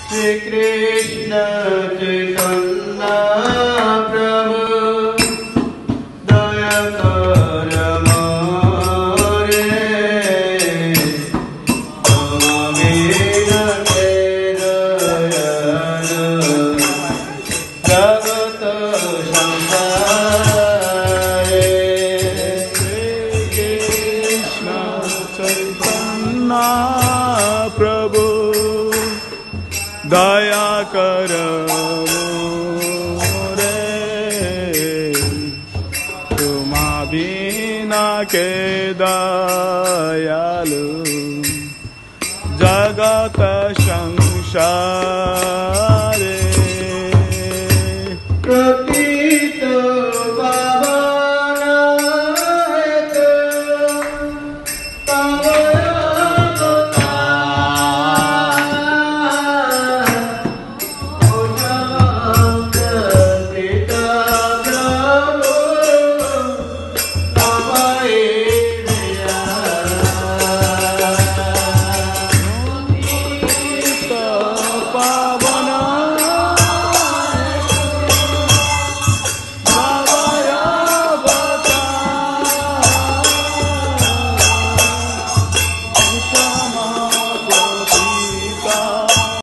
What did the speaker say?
श्री कृष्ण चैतन्य प्रभु दया कर मोरे गोविंद के दयालु जगत संसारे श्री कृष्ण चैतन्य प्रभु दया कर मोरे तुम बिना के दयालु जगत संसार